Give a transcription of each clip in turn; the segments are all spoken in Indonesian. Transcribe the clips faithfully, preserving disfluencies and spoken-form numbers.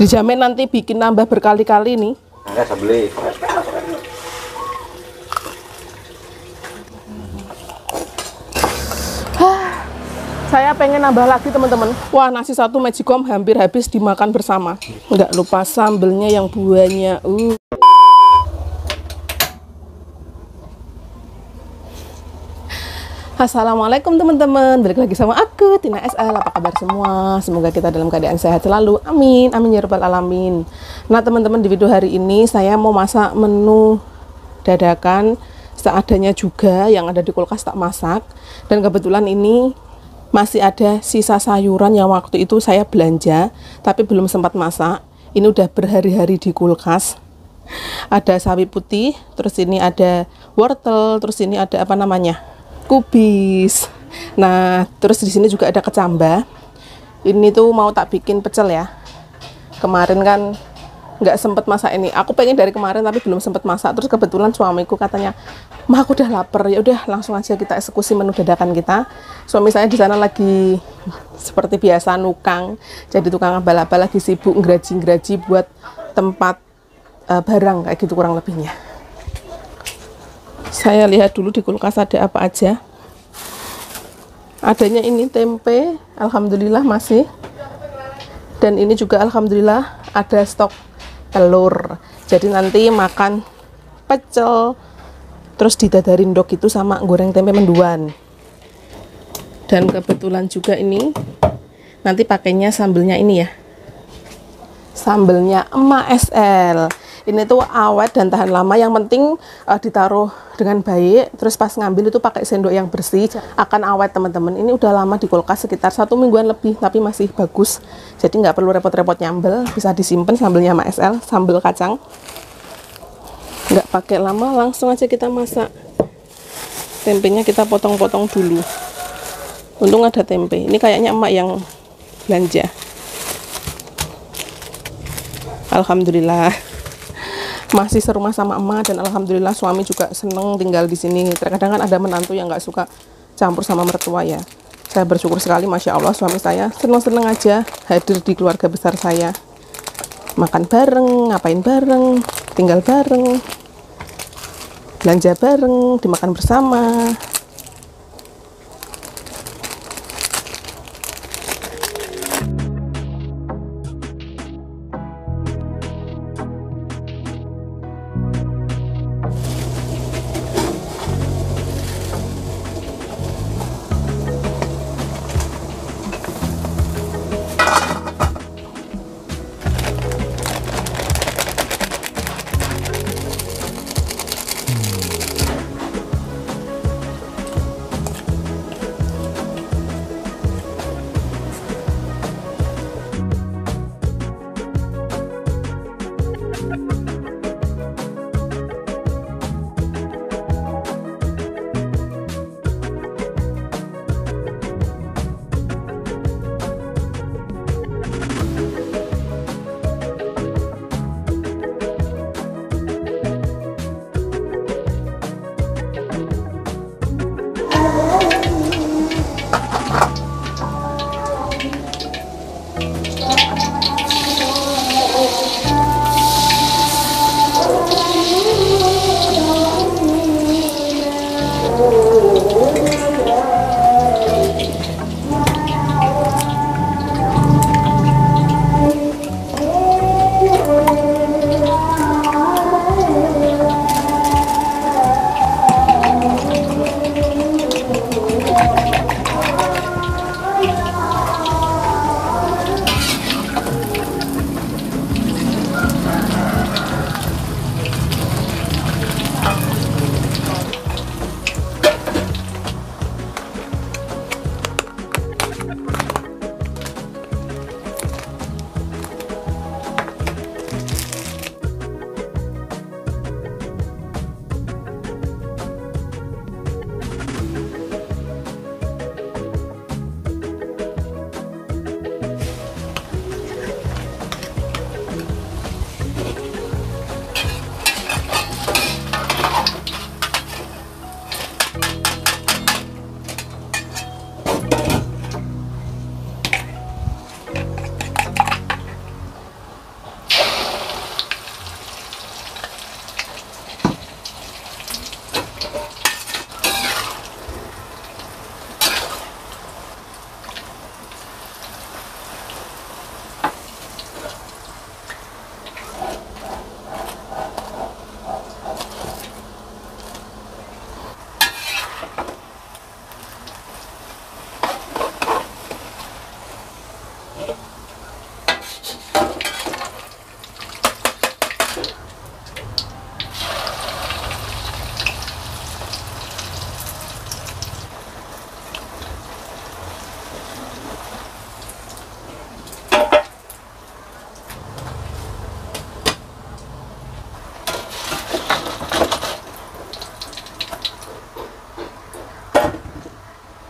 Dijamin nanti bikin nambah berkali-kali nih. Enggak sebeli. Saya pengen nambah lagi teman-teman. Wah, nasi satu magicom hampir habis dimakan bersama. Nggak lupa sambelnya yang buahnya. Uh. Assalamualaikum teman-teman. Balik lagi sama aku, Tina S L. Apa kabar semua? Semoga kita dalam keadaan sehat selalu. Amin. Amin ya rabbal alamin. Nah teman-teman, di video hari ini saya mau masak menu dadakan seadanya juga, yang ada di kulkas tak masak. Dan kebetulan ini masih ada sisa sayuran yang waktu itu saya belanja tapi belum sempat masak. Ini udah berhari-hari di kulkas. Ada sawi putih, terus ini ada wortel, terus ini ada apa namanya, kubis. Nah terus di sini juga ada kecambah. Ini tuh mau tak bikin pecel ya. Kemarin kan nggak sempet masak ini. Aku pengen dari kemarin tapi belum sempet masak. Terus kebetulan suamiku katanya, "Mah, aku udah lapar." Ya udah, langsung aja kita eksekusi menu dadakan kita. Suami saya di sana lagi seperti biasa nukang, jadi tukang abal-abal, lagi sibuk ngeraji-ngeraji buat tempat uh, barang kayak gitu kurang lebihnya. Saya lihat dulu di kulkas ada apa aja. Adanya ini tempe, alhamdulillah masih. Dan ini juga alhamdulillah ada stok telur. Jadi nanti makan pecel terus didadarin dok itu sama goreng tempe menduan. Dan kebetulan juga ini nanti pakainya sambelnya ini ya, sambelnya Emak S L. Ini tuh awet dan tahan lama, yang penting uh, ditaruh dengan baik. Terus pas ngambil itu pakai sendok yang bersih, akan awet teman-teman. Ini udah lama di kulkas sekitar satu mingguan lebih, tapi masih bagus. Jadi nggak perlu repot-repot nyambel, bisa disimpan sambelnya Emak S L, sambel kacang. Nggak pakai lama, langsung aja kita masak. Tempenya kita potong-potong dulu. Untung ada tempe. Ini kayaknya emak yang belanja. Alhamdulillah masih serumah sama emak, dan alhamdulillah suami juga seneng tinggal di sini. Terkadang kan ada menantu yang nggak suka campur sama mertua ya. Saya bersyukur sekali, masya Allah, suami saya seneng-seneng aja hadir di keluarga besar saya. Makan bareng, ngapain bareng, tinggal bareng, belanja bareng, dimakan bersama.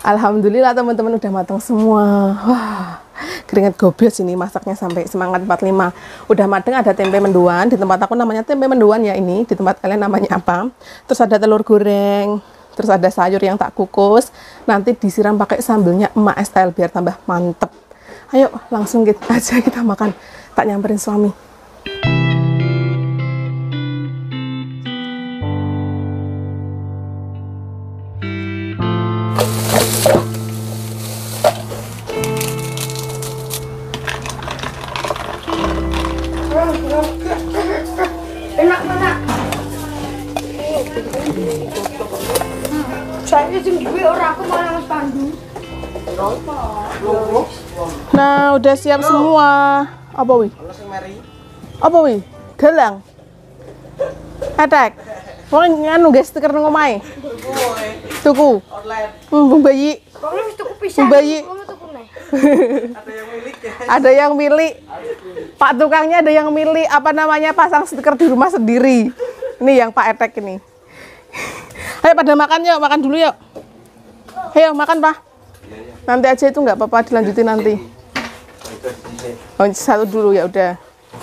Alhamdulillah teman-teman udah matang semua. Wah, keringet gobes ini masaknya sampai semangat empat puluh lima. Udah mateng, ada tempe mendoan. Di tempat aku namanya tempe mendoan ya ini. Di tempat kalian namanya apa? Terus ada telur goreng. Terus ada sayur yang tak kukus. Nanti disiram pakai sambelnya emak S L biar tambah mantep. Ayo langsung kita aja kita makan. Tak nyamperin suami. Enak mana? Saya sing duwe ora aku malah Mas Pandu. Nah, udah siap semua. Apa wi? Apa wi? Gelang. Atak. Wong nganu guys stiker nang omahe. Tuku. Hmm, Bung Bayi. Kalau wis tuku pisang. Bung Bayi. Ngono tuku neh. Ada yang milik. Pak tukangnya ada yang milik apa namanya pasang stiker di rumah sendiri. Ini yang Pak Etek ini. Ayo pada makan yuk, makan dulu yuk. Ayo makan Pak. Nanti aja itu nggak apa-apa dilanjutin nanti. Oh, satu dulu ya udah.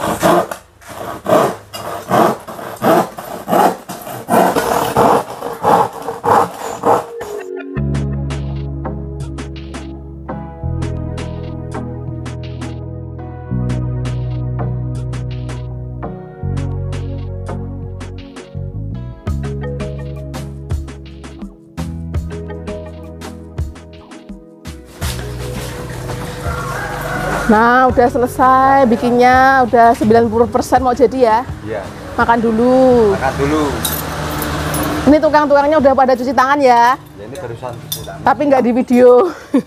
Nah, udah selesai bikinnya, udah sembilan puluh persen mau jadi ya. Iya. Makan dulu. Makan dulu. Ini tukang-tukangnya udah pada cuci tangan ya. Ya ini barusan. Tapi nggak di video.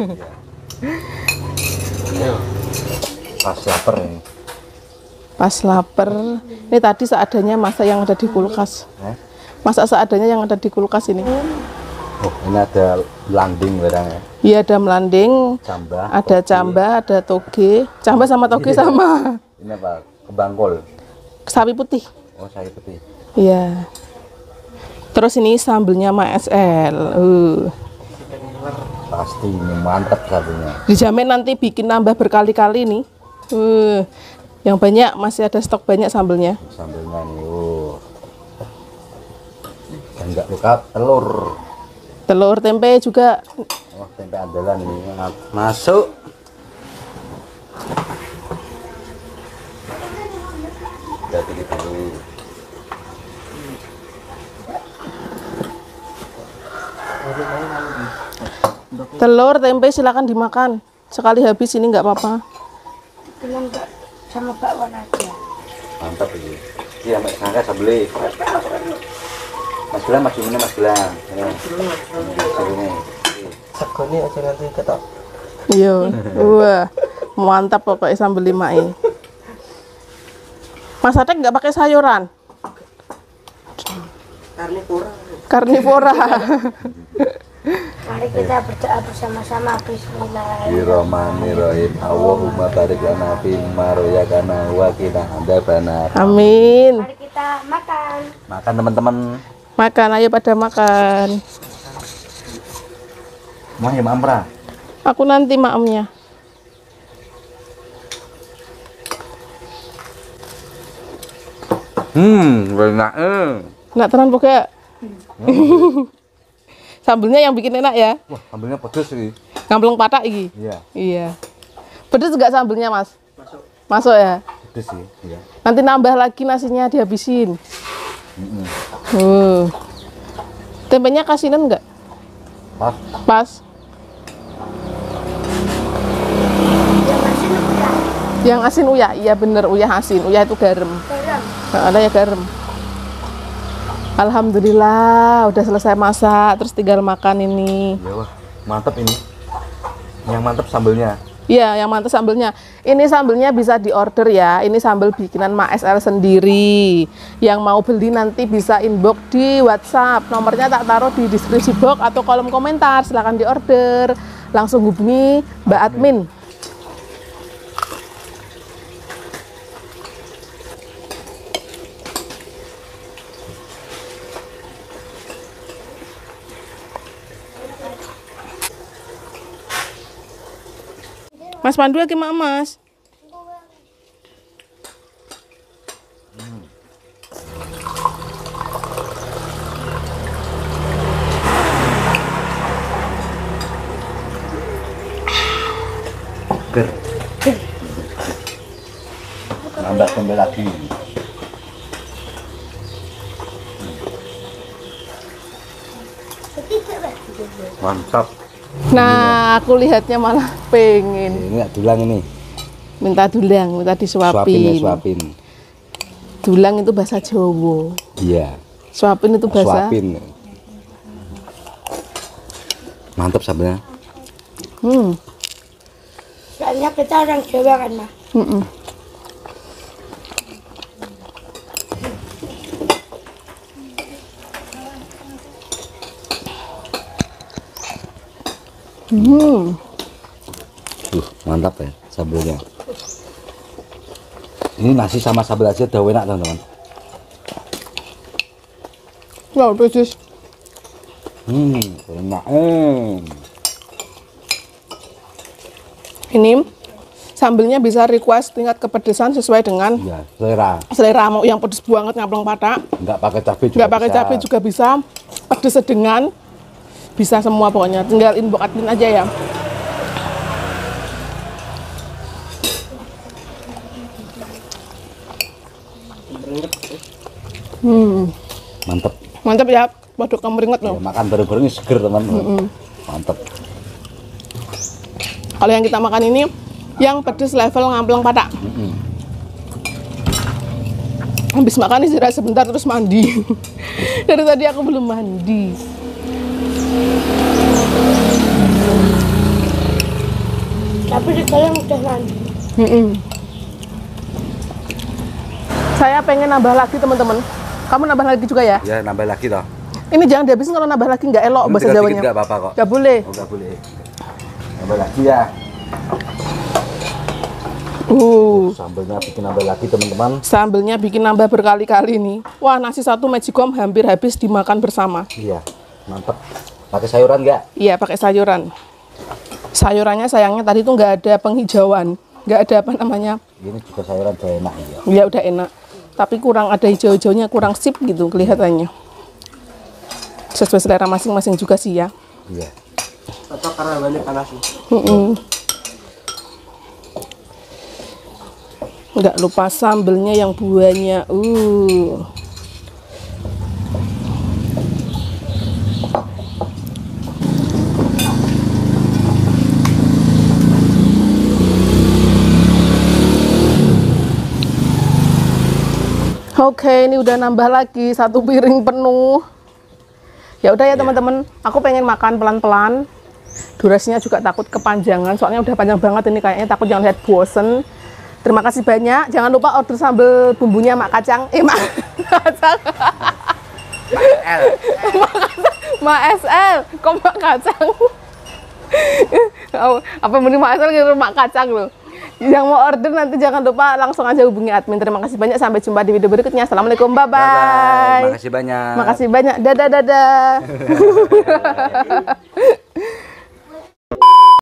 Ayo. Pas lapar ini. Pas lapar. Ini tadi seadanya masa yang ada di kulkas. Eh? Masa seadanya yang ada di kulkas ini. Oh, ini ada landing barangnya. Iya, ada melanding, Cambah. ada toge. cambah, ada toge. Cambah sama toge Iya. sama. Ini apa? Kebangkol. Sawi putih. Oh, sayur putih. Iya. Terus ini sambelnya Ma S L. Uh. Pasti ini mantap satunya. Dijamin nanti bikin nambah berkali-kali nih. Uh. Yang banyak masih ada stok banyak sambelnya. Sambelnya nih. Oh. Dan enggak luka telur. Telur tempe juga. Oh, tempe andalan ini. Masuk. Jadi kita dulu. Telur tempe silakan dimakan. Sekali habis ini nggak apa-apa. Cuman enggak sama bakwan aja. Mantap ini. Iya, Mas Angga sambelnya. Mas Gilang, Mas Gilang, Mas Gilang. Ya. Sini. Segoni aja nanti ketok. Iya. Wah, mantap pokoknya sambel lima ini. Mas Atek nggak pakai sayuran? Karnivora. Karnivora. Mari kita berdoa bersama-sama. Bismillahirrahmanirrahim. Bismillahirrahmanirrahim. Allahumma barik lana fi ma royakana wa qina adzabannar. Amin. Mari kita makan. Makan teman-teman. Makan, ayo pada makan. Mau ya Amra? Aku nanti maamnya. Hmm, enak eh. Nak tenan pokoknya. Sambelnya yang bikin enak ya. Wah, sambelnya pedes sih. Ngambleng patak iki. Iya, Iya. Pedes nggak sambelnya, Mas? Masuk. Masuk ya. pedes sih. Iya. Nanti nambah lagi nasinya dihabisin. Mm-mm. Uh. Tempenya kasinan nggak? Pas. Pas. Yang masih lupa. Yang asin uyah, iya bener uyah asin. Uyah itu garam. Garam. Nah, ada ya garam. Alhamdulillah udah selesai masak, terus tinggal makan ini. Ya wah, mantap ini. Yang mantap sambelnya. Iya, yang mantap sambelnya. Ini sambelnya bisa diorder ya. Ini sambel bikinan Ma S L sendiri. Yang mau beli nanti bisa inbox di WhatsApp. Nomornya tak taruh di deskripsi box atau kolom komentar. Silahkan diorder. Langsung hubungi Mbak Admin. Mas Pandu lagi mak Mas. Ger. Nambah sambal lagi. Mantap. Nah, aku lihatnya malah pengen Ini nggak dulang ini. minta dulang, minta Suapin ya, disuapin. suapin. Dulang itu bahasa Jawa. Iya. Suapin itu bahasa. Suapin. Mantap sambelnya. Hmm. Soalnya kita orang Jawa kan, Ma. Mm-mm. Hmm. Tuh, mantap ya sambelnya. Ini nasi sama sambal aja udah enak, teman-teman. Wow, persis. Hmm, enak. Eh. Ini sambelnya bisa request tingkat kepedesan sesuai dengan Iya, selera. selera, mau yang pedes banget ngampleng patak, Enggak pakai cabai juga. nggak pakai bisa. cabai juga bisa, pedes sedengan, bisa semua pokoknya. Tinggal inbox admin aja ya. Hmm, Mantap. mantap ya, waduh kemeringet Ya, loh. makan bareng-bareng ini seger, teman-teman. Mantap. Kalau yang kita makan ini, yang pedes level ngampleng patak. Habis makan istirahat sebentar terus mandi. Dari tadi aku belum mandi. Tapi sekarang udah mandi. Mm-mm. Saya pengen nambah lagi teman-teman. Kamu nambah lagi juga ya? Ya, nambah lagi toh. Ini jangan dihabisin, kalau nambah lagi nggak elok Ini bahasa tinggal Jawanya. dikit nggak apa-apa kok. Nggak boleh. Oh, nggak boleh. Nambah lagi ya. Uh, Sambelnya bikin nambah lagi, teman-teman. sambelnya bikin nambah berkali-kali nih. Wah, nasi satu magicom hampir habis dimakan bersama. Iya, mantap. Pakai sayuran nggak? Iya, pakai sayuran. Sayurannya sayangnya tadi tuh nggak ada penghijauan, nggak ada apa namanya. Ini juga sayuran udah enak ya. Ya udah enak. Tapi kurang ada hijau-hijaunya, kurang sip gitu kelihatannya. Sesuai selera masing-masing juga sih ya. Iya. Atau karena banyak panas sih. Mm-mm. Nggak lupa sambelnya yang buahnya. Uh. Oke, ini udah nambah lagi satu piring penuh. Ya udah ya teman-teman, aku pengen makan pelan-pelan. Durasinya juga takut kepanjangan, soalnya udah panjang banget ini kayaknya, takut jangan lihat bosen. Terima kasih banyak. Jangan lupa order sambal bumbunya Mak Kacang. Eh, Mak Kacang. L. Mak S L. Kok Mak Kacang? Oh, apa mending Mak S L gitu Mak Kacang loh. Yang mau order nanti jangan lupa langsung aja hubungi admin. Terima kasih banyak. Sampai jumpa di video berikutnya. Assalamualaikum. Bye-bye. Bye-bye. Makasih banyak. Makasih banyak. Dadah, dadah.